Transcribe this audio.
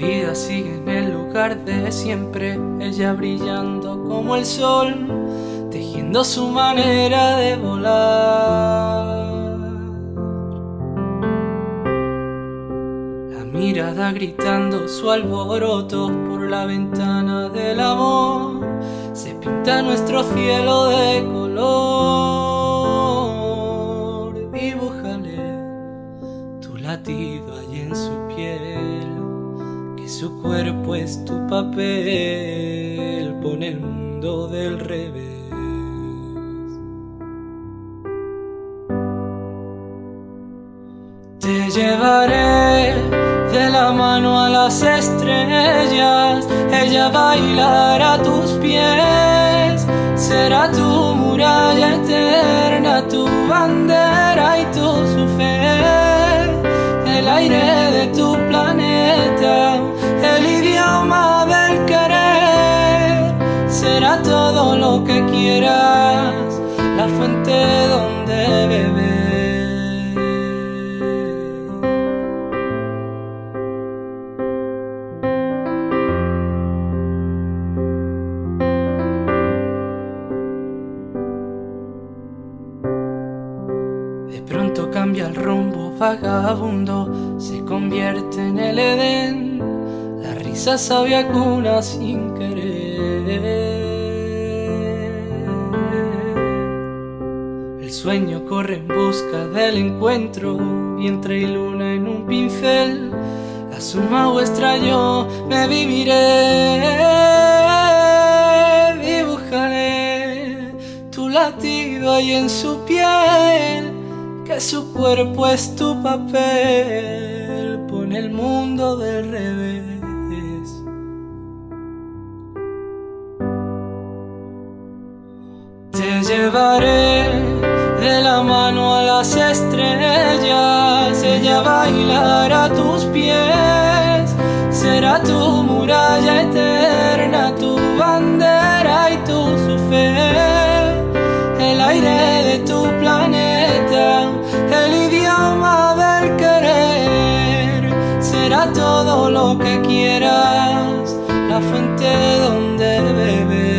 vida sigue en el lugar de siempre, ella brillando como el sol, tejiendo su manera de volar. La mirada gritando su alboroto por la ventana del amor, se pinta nuestro cielo de color. Dibújale tu latido allí en su piel, que su cuerpo es tu papel, pone el mundo del revés. Te llevaré de la mano a las estrellas, ella bailará a tus pies, será tu muralla eterna, tu bandera y tu su fe, el aire de tu planeta, el idioma del querer, será todo lo que quieras, la fuente donde beber. De pronto cambia el rumbo vagabundo, se convierte en el Edén, la risa sabia cuna sin querer. El sueño corre en busca del encuentro, vientre y luna en un pincel, la suma vuestra yo me viviré. Dibujaré tu latido ahí en su piel, que su cuerpo es tu papel, pone el mundo del revés. Te llevaré de la mano a las estrellas, ella bailará a tus pies, será tu muralla eterna, tu bandera y tu su fe, el aire de tu planeta, el idioma del querer, será todo lo que quieras, la fuente donde beber.